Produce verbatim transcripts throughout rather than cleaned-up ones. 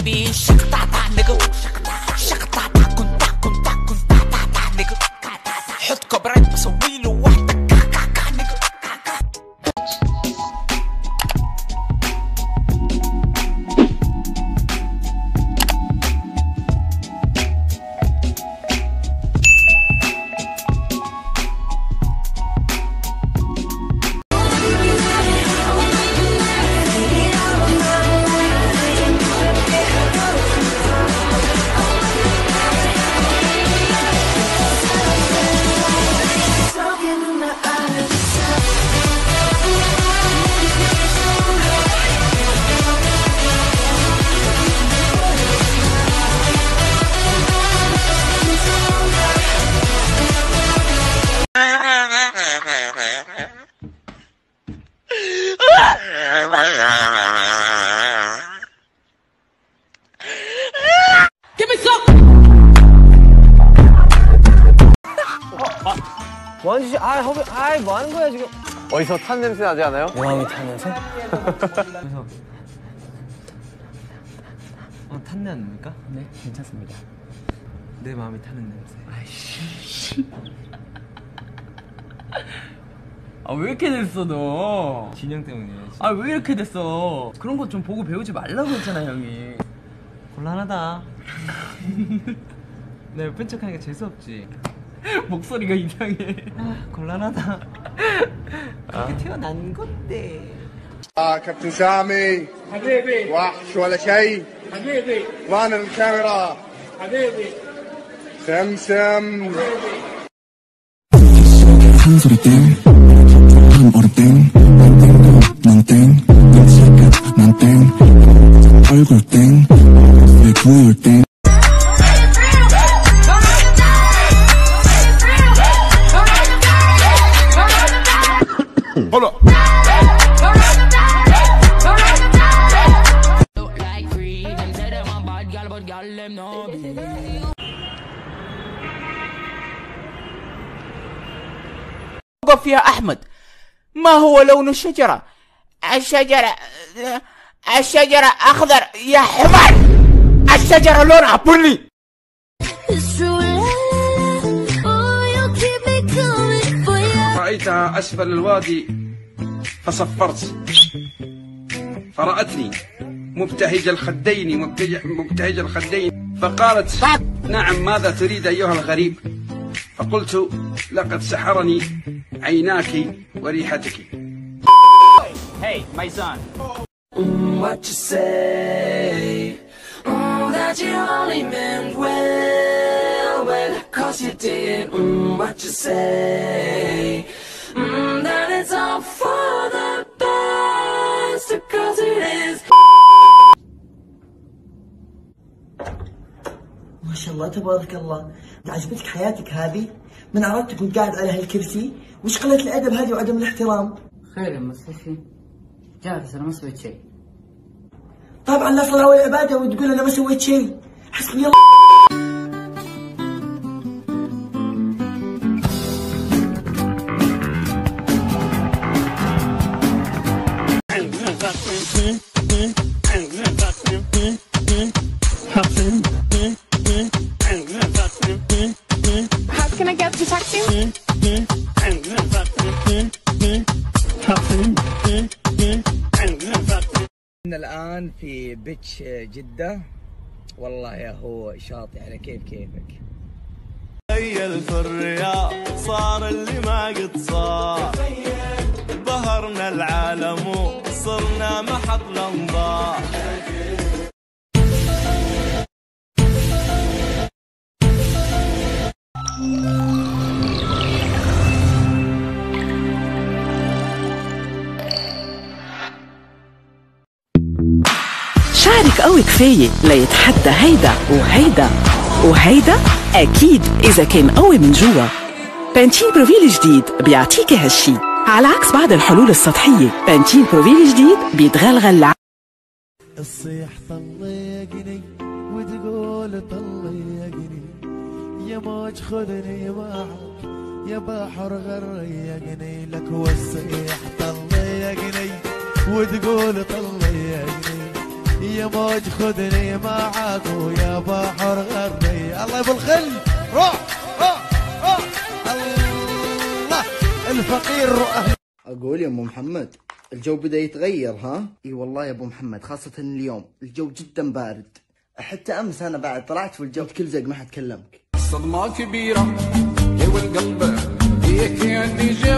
baby. Shaka ta ta nigga. Shaka ta ta kunta kunta kunta ta ta nigga. حط كبرات بسويله واحدة كا كا كا نigga. Give me some. 완주 씨, 아, 허비, 아, 뭐 하는 거야 지금? 어디서 탄 냄새 나지 않아요? 내 마음이 탄 냄새? 그래서 어, 탄내 안 납니까? 네, 괜찮습니다. 내 마음이 타는 냄새. 아이씨. 아, 왜 이렇게 됐어, 너? 진영 때문이에요. 아, 왜 이렇게 됐어? 그런 거 좀 보고 배우지 말라고 했잖아, 형이. 곤란하다. 내 예쁜 척하니까 재수없지. 목소리가 이상해. 아, 곤란하다. 그렇게 태어난 건데. آه كابتن سامي حبيبي وحش ولا شيء حبيبي وين الكاميرا حبيبي سمسم 한 소리 땡, 한 얼음 땡, 넌 땡, 난 땡, 얼굴 땡, 내 구울 땡. Hold up. وقف يا أحمد. ما هو لون الشجرة؟ الشجرة الشجرة أخضر يا حمار. الشجرة لونها بني. رأيتها أسفل الوادي فصفرت، فرأتني مبتهج الخدين مبتهج الخدين فقالت: نعم، ماذا تريد أيها الغريب؟ فقلت: لقد سحرني عيناك وريحتك. Hey, my son. Mm, what you say? Mm, that you only meant well, well, cause you did. Mm, what you say? Mm, that it's all for the best, cause it is. ما شاء الله تبارك الله، عجبتك حياتك هذه؟ من عرفتك وانت قاعد على هالكرسي؟ وش قلة الأدب هذه وعدم الاحترام؟ خير يا مصطفى، جالس أنا ما سويت شيء. طبعا لا صلاة ولا عبادة وتقول أنا ما سويت شيء، حسبي الله. How can I get the taxi? كنا الآن في بيتش جدة. والله يا هو شاطئ على كيف كيفك. تخيل في الرياض صار اللي ما قد صار، ظهرنا العالم وصرنا محط الانظار. شعرك قوي كفاية ليتحدى هيدا وهيدا وهيدا أكيد إذا كان قوي من جوا. بانتين بروفيل الجديد بيعطيكي هالشي، على عكس بعض الحلول السطحية. بانتين بروفيل الجديد بيتغلغل. الصيح طلقني وتقول طلقني، يا موج خذني معك، يا بحر غرقني لك. والصيح طلقني وتقول طلقني، يا موج خذني معاك ويا بحر غرني. الله يبو الخل روح روح روح. الله الفقير رؤى. اقول يا ام محمد الجو بدا يتغير ها؟ اي والله يا ابو محمد خاصة اليوم الجو جدا بارد. حتى امس انا بعد طلعت والجو كلزق ما حد كلمك. الصدمة كبيرة يا والقلب فيك يعني جاب.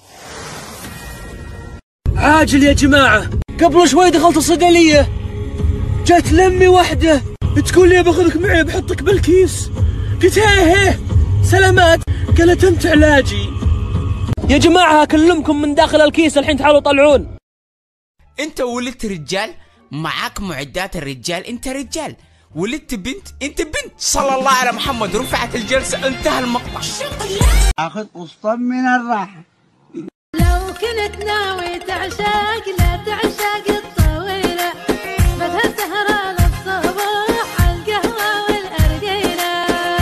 عاجل يا جماعة، قبل شوي دخلت الصيدلية جات لمي واحدة تقول لي باخذك معي بحطك بالكيس. قلت هيه سلامات. قالت انت علاجي. يا جماعة اكلمكم من داخل الكيس الحين تعالوا طلعون. انت ولدت رجال معاك معدات الرجال، انت رجال. ولدت بنت انت بنت. صلى الله على محمد. رفعت الجلسة انتهى المقطع. اخذ قسطا من الراحة. لو كنت ناوي تعشاق لا تعشاق الطويلة، بدها سهرة للصباح القهوة والأرجيلة.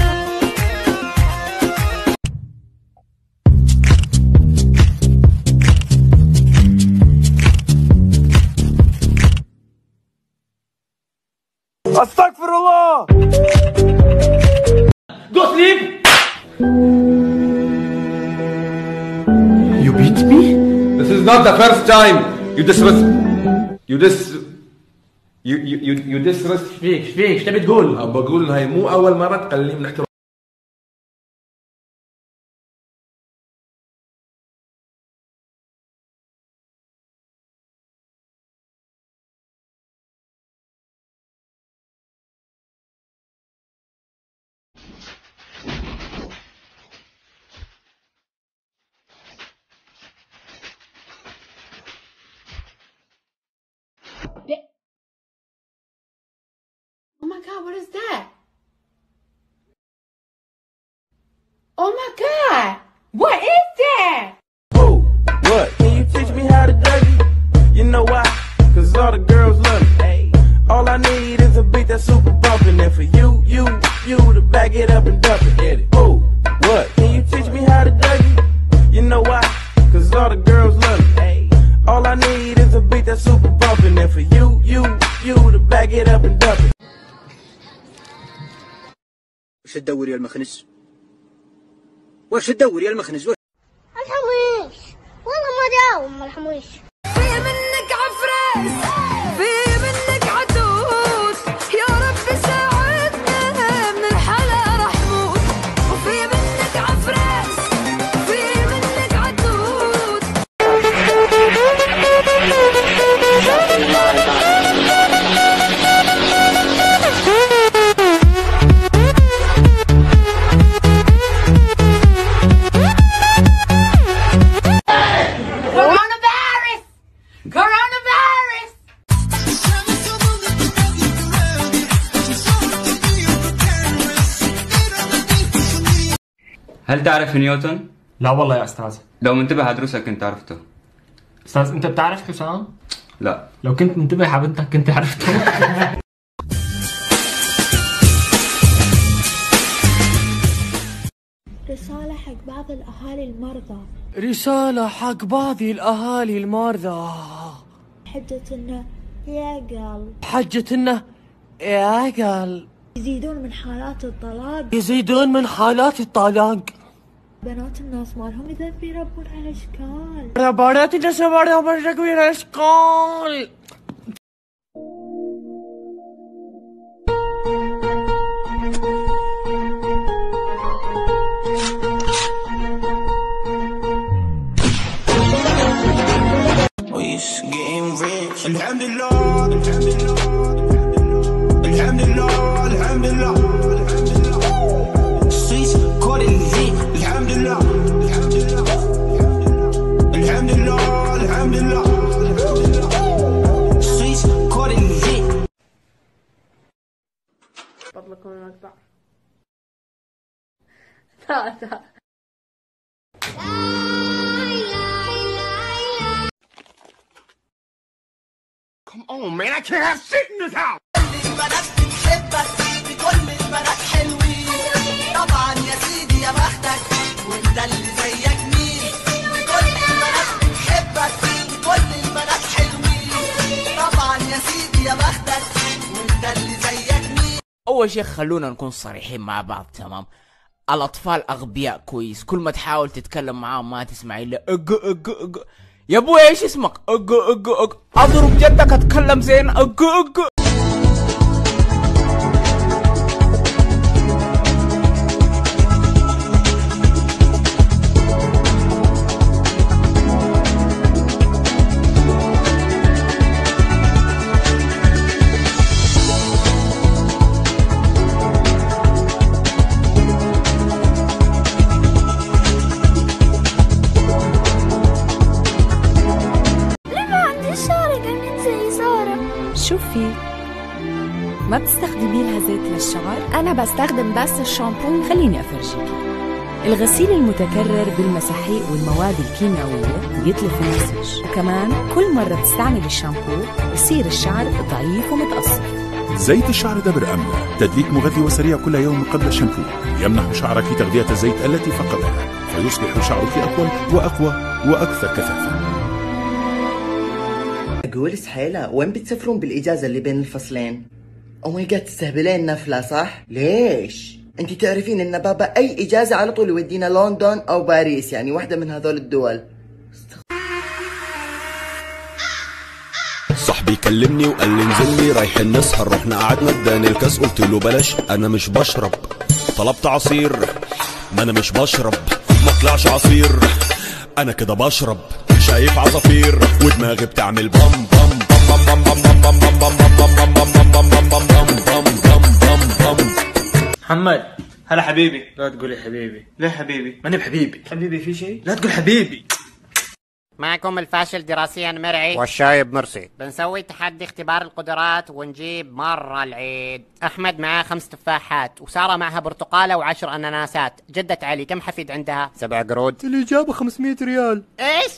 استغفر الله. Go sleep. You beat me? This is not the first time you disrespect. You dis. You you you you disrespect. فيك فيك ايش تبي تقول؟ بقول هاي مو أول مرة تقللي من احترام. Oh my god, what is that? Oh my god, what is that? Oh, what? Can you teach me how to dougie? You know why? Cause all the girls love me. Hey. All I need is a beat that's super bumpin', and for you, you, you to back it up and dump it. Get it? Oh, what? Can you teach me how to dougie? You know why? Cause all the girls love me. Hey. All I need is a beat that's super bumpin', and for you, you, you to back it up and dump it. وش تدور يا المخنس؟ وش تدور يا المخنس؟ الحمويش والله ما داوم الحمويش. في منك عفريس في منك عدود، يا رب ساعدنا من الحلا راح موت. وفي منك عفريس في منك عدود. هل تعرف نيوتن؟ لا والله يا استاذ. لو منتبه على دروسك كنت عرفته. استاذ انت بتعرف حسام؟ لا. لو كنت منتبه على بنتك كنت عرفته. رسالة حق بعض الأهالي المرضى. رسالة حق بعض الأهالي المرضى. حجة إنه يا قلب. حجة إنه يا قلب. يزيدون من حالات الطلاق. يزيدون من حالات الطلاق. بنات الناس مالهم إذا بيربون على أشكال. بنات الناس مالهم على أشكال. الحمد لله الحمد لله الحمد لله الحمد لله السويس كل اللي الحمد لله الحمد لله الحمد لله الحمد لله السويس كل اللي. فضلكم المقطع. لا لا Come on, man, I can't have shit in this house. البنات بتحبك بكل البنات حلوين، طبعا يا سيدي يا بختك وانت اللي زيك مين. كل البنات بتحبك كل البنات حلوين، طبعا يا سيدي يا بختك. اول شيء خلونا نكون صريحين مع بعض، تمام؟ الاطفال اغبياء كويس، كل ما تحاول تتكلم معاهم ما تسمع الا اج اج اج. يا ابوي ايش اسمك؟ اج اج اج. اضرب جدك اتكلم زين اج اج. شوفي، ما بتستخدمي لها زيت للشعر؟ أنا بستخدم بس الشامبو. خليني أفرجيكي. الغسيل المتكرر بالمساحيق والمواد الكيميائية بيتلف النسيج، وكمان كل مرة تستعمل الشامبو بصير الشعر ضعيف ومتقصر. زيت الشعر دبر أملة، تدليك مغذي وسريع كل يوم قبل الشامبو، يمنح شعرك تغذية الزيت التي فقدها، فيصبح شعرك أطول وأقوى وأكثر كثافة. أقول سحيلة، وين بتسافرون بالإجازة اللي بين الفصلين؟ أو ماي جاد، تستهبلين نفلة صح؟ ليش؟ أنت تعرفين إن بابا أي إجازة على طول يودينا لندن أو باريس، يعني واحدة من هذول الدول. صاحبي كلمني وقال لي انزل لي رايحين نسهر، رحنا قعدنا اداني الكاس قلت له بلاش انا مش بشرب، طلبت عصير ما انا مش بشرب، ما طلعش عصير انا كده بشرب، شايف عصافير ودماغي بتعمل بام بام بام بام بام بام بام بام بام بام بام بام بام بام بام. محمد هلا حبيبي. لا تقولي حبيبي. ليه حبيبي؟ ماني بحبيبي. حبيبي في شيء؟ لا تقول حبيبي. معكم الفاشل دراسيا مرعي والشايب مرسي. بنسوي تحدي اختبار القدرات ونجيب مرة العيد. أحمد معاه خمس تفاحات، وسارة معها برتقالة وعشر أناناسات. جدة علي كم حفيد عندها؟ سبع قرود. الإجابة خمسمية ريال. إيش؟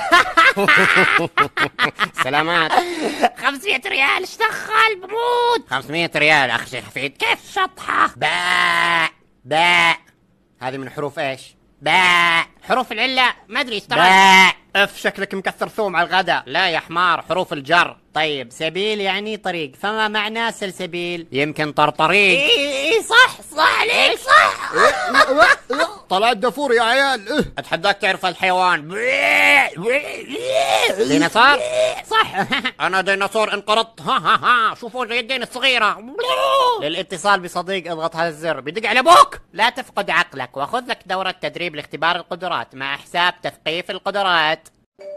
سلامات. خمسمية ريال ايش دخل؟ بموت. خمسمية ريال أخشي حفيد كيف شطحة؟ باء باء. هذه من حروف إيش؟ باء. حروف العلة ما أدري اشتغل. باء. اف شكلك مكثر ثوم على الغداء. لا يا حمار، حروف الجر. طيب سبيل يعني طريق، فما معنى سلسبيل؟ يمكن طرطريق. اي اي صح صح عليك صح. طلعت دافور يا عيال. اتحداك تعرف الحيوان. ديناصور. صح. انا ديناصور انقرضت. ها ها ها شوفوا زي الدين الصغيرة. للاتصال بصديق اضغط هذا الزر. بيدق على ابوك. لا تفقد عقلك وخذ لك دورة تدريب لاختبار القدرات مع حساب تثقيف القدرات.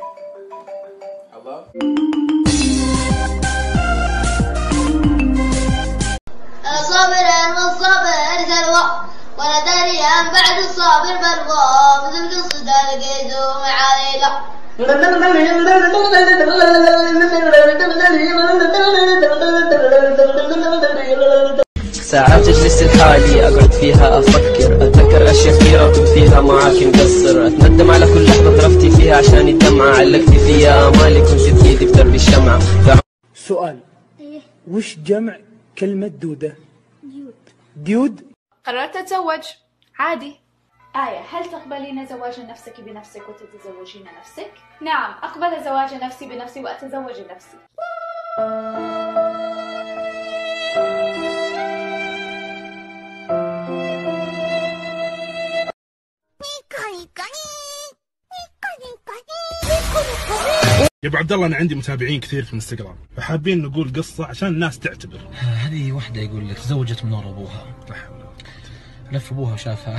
أنا صابر أنا الصابر سلوى، وأنا داري عن بعد الصابر بلوى، مثل قصة لقيته مع ليلى. ساعات اجلس لحالي اقعد فيها افكر، اتذكر اشياء كثيرة كنت فيها معاك مقصر، اتندم على كل لحظة ضربتي فيها عشان الدمعة، علقتي فيها امالي كنت بايدي في درب الشمعة. سؤال، وش جمع كلمة دودة؟ ديود. ديود؟ قررت أتزوج عادي. آية، هل تقبلين زواج نفسك بنفسك وتتزوجين نفسك؟ نعم، أقبل زواج نفسي بنفسي وأتزوج نفسي. يا ابو عبد الله، انا عندي متابعين كثير في الانستغرام، فحابين نقول قصه عشان الناس تعتبر. هذه واحده يقول لك تزوجت من ورا ابوها. لا حول ولا قوه. لف ابوها وشافها.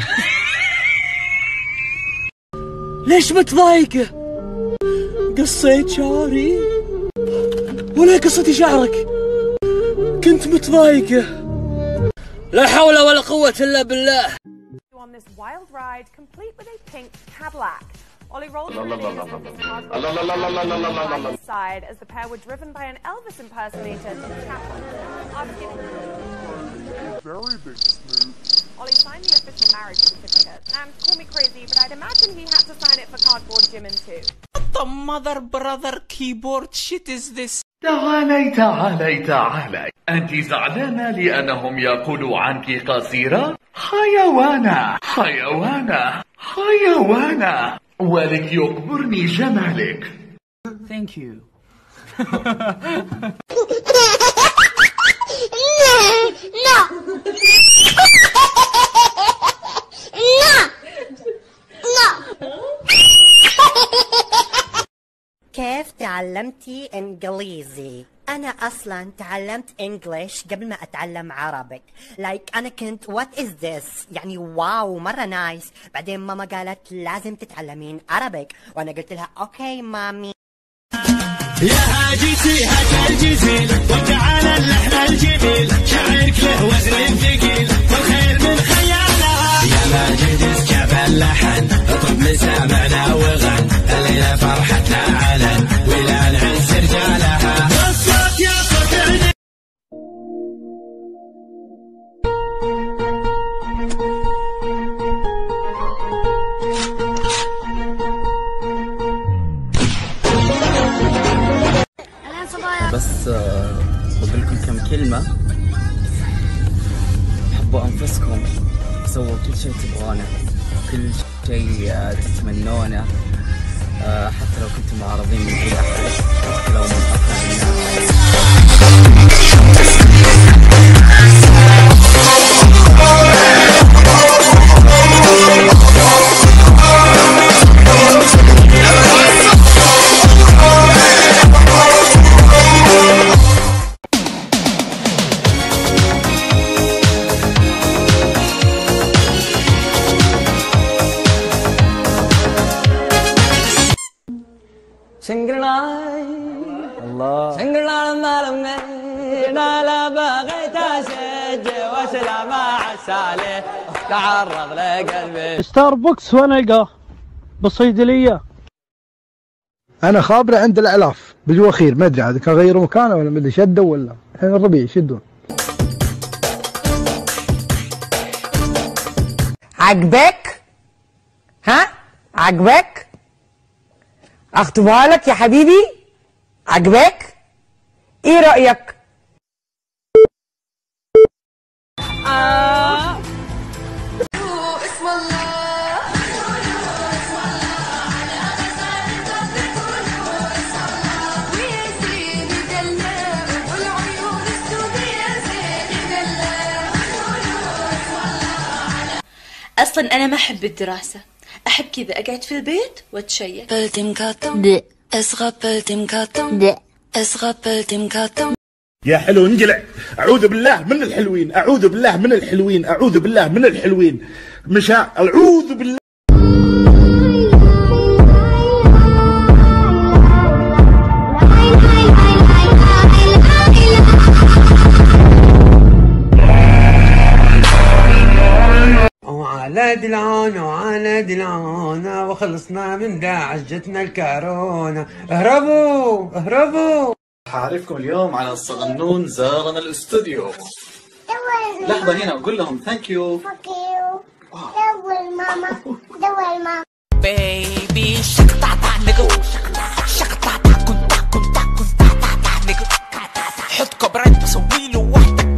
ليش متضايقه؟ قصيت شعري ولا قصتي شعرك؟ كنت متضايقه. لا حول ولا قوه الا بالله. On this wild ride, complete with a pink Cadillac. Ollie rolled La, la, la, la, la, la. La, la, la, la, la, la, la, la, la. side as the pair were driven by an Elvis impersonator to Kaplan. After getting Very big snoot. Ollie signed the official marriage certificate. And call me crazy, but I'd imagine he had to sign it for cardboard Jimin too. What the mother brother keyboard shit is this? تعالي تعالي تعالي، أنت زعلانة لأنهم يقولوا عنك قصيرة؟ حيوانة حيوانة حيوانة، ولك يقبرني جمالك. Thank you. No, no. تعلمتي انجليزي؟ انا اصلا تعلمت انجليش قبل ما اتعلم عربي. لايك like انا كنت وات از ذس، يعني واو مره نايس. بعدين ماما قالت لازم تتعلمين عربي، وانا قلت لها اوكي مامي. يا هاجيتي هاج الجزيل وتعالى اللحن الجميل، شعرك له وزن ثقيل والخير من خيالها. يا ماجد اسكب اللحن اطرب مسامعنا وغن، الليله فرحتنا علن ولا نعز رجالها. الصوت يا صوت بس بقول لكم كم كلمة. حبوا أنفسكم، سووا كل شيء تبغونه، كل شيء تتمنونه، حتى لو كنتم معارضين من كل أحد، حتى لو من أقرب الناس. سنقرناي الله سنقرنا المالم لا لا بغيت اسجل وسلام عسالي تعرض لقلبي. ستاربكس وين القاه؟ بالصيدليه. انا خابره عند الاعلاف بالوخير، ما ادري عاد كان غيروا مكانه ولا ما ادري شدوا ولا الحين الربيع يشدون. عجبك؟ ها؟ عجبك؟ اخطبها لك يا حبيبي؟ عجبك؟ ايه رأيك؟ آه. اسم الله ويزيد يدلع والعيون السودية زين يدلع. اصلا انا ما احب الدراسة، احب كذا اقعد في البيت واتشيك. يا حلو انجلع. اعوذ بالله من الحلوين، اعوذ بالله من الحلوين، اعوذ بالله من الحلوين. مشى اعوذ بالله. وعلى دلعون وعلى دلعون وخلصنا من داعش جتنا الكورونا. اهربوا اهربوا. حعرفكم اليوم على الصغنون زارنا الاستوديو. لحظة هنا وقول لهم ثانك يو. ثانك يو. دور ماما دور ماما. بيبي شقطع نقو شقطع كنت كنت كنت نقو حط كوبريت بسوي له وحدة.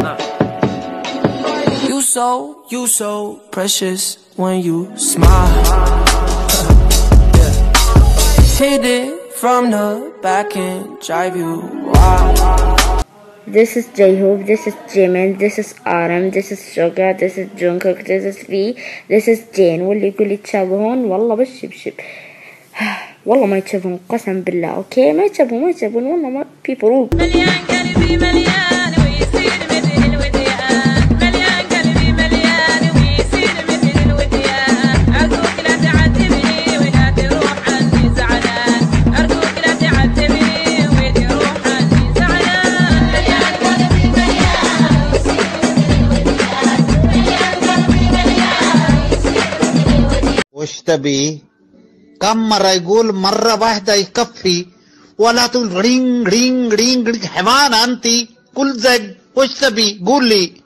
You so, you so precious when you smile. Yeah. Hit it from the back and drive you wild. This is J-Hope, this is Jimin, this is Aram, this is Suga, this is Jungkook, this is V, this is Jane. واللي يقول يتشابهون والله بالشبشب. والله ما يتشابهون قسم بالله. اوكي ما يتشابهون ما يتشابهون والله ما في فروق. مليان قلبي مليان ويصير مثل الوديان. مليان قلبي مليان ويصير مثل الوديان. أرجوك لا تعذبني ولا تروح عني زعلان. أرجوك لا تعذبني وتروح عني زعلان. مليان قلبي مليان ويصير مثل الوديان. مليان قلبي مليان ويصير مثل الوديان. وش تبي؟ كم مرة يقول مرة واحدة يكفي ولا تقول رينج رينج رينج رينج. حيوان أنت كل زق. وش تبي؟ قول لي.